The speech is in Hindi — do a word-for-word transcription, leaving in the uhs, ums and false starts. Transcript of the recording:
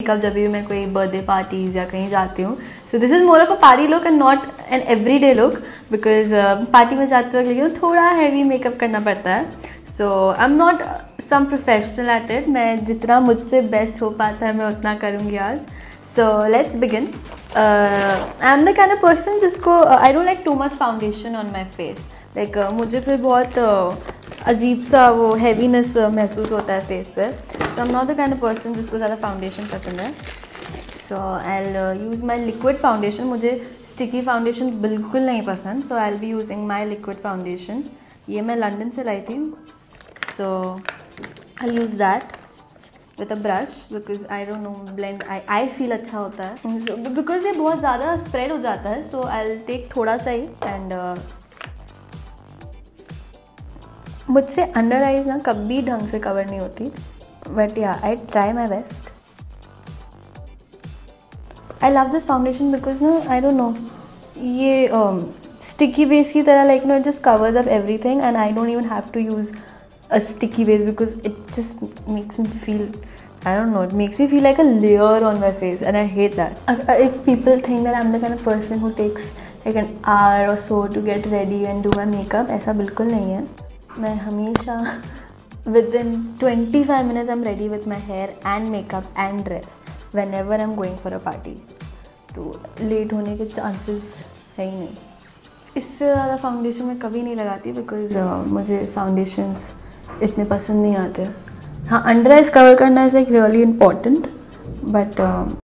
मेकअप जब भी मैं कोई बर्थडे पार्टीज या कहीं जाती हूँ, so this is more of a party look and not an everyday look, because party में जाते वक्त लेकिन थोड़ा हैवी मेकअप करना पड़ता है. So I am not some professional at it. मैं जितना मुझसे बेस्ट हो पाता है मैं उतना करूँगी आज. So let's begin. I am the kind of person जिसको I don't like too much foundation on my face. Like मुझे फिर बहुत uh, अजीब सा वो हैवीनेस uh, महसूस होता है फेस पे. So I am not the kind of person जिसको ज़्यादा फाउंडेशन पसंद है. So I will use my liquid foundation. मुझे स्टिकी फाउंडेशन बिल्कुल नहीं पसंद. So I will be using my liquid foundation. ये मैं लंदन से लाई थी. So I will use that with a brush because I don't know blend I I feel अच्छा होता है बिकॉज ये बहुत ज़्यादा स्प्रेड हो जाता है. सो आई विल टेक थोड़ा सा ही एंड मुझसे अंडर आइज ना कभी ढंग से कवर नहीं होती, but yeah I try my best. I love this foundation because ना आई डोंट नो ये स्टिकी बेस की तरह like no it just covers up everything and I don't even have to use a sticky base because it just makes me feel, I don't know, it makes me feel like a layer on my face and I hate that. If people think that I'm the kind of person who takes like an hour or so to get ready and do my makeup, ऐसा बिल्कुल नहीं है. मैं हमेशा within twenty-five minutes I'm ready with my hair and makeup and dress whenever I'm going for a party. तो लेट होने के चांसेस है ही नहीं. इससे ज़्यादा फाउंडेशन मैं कभी नहीं लगाती बिकॉज uh, मुझे फाउंडेशंस इतने पसंद नहीं आते. हाँ, अंडर आइज कवर करना is like really important, but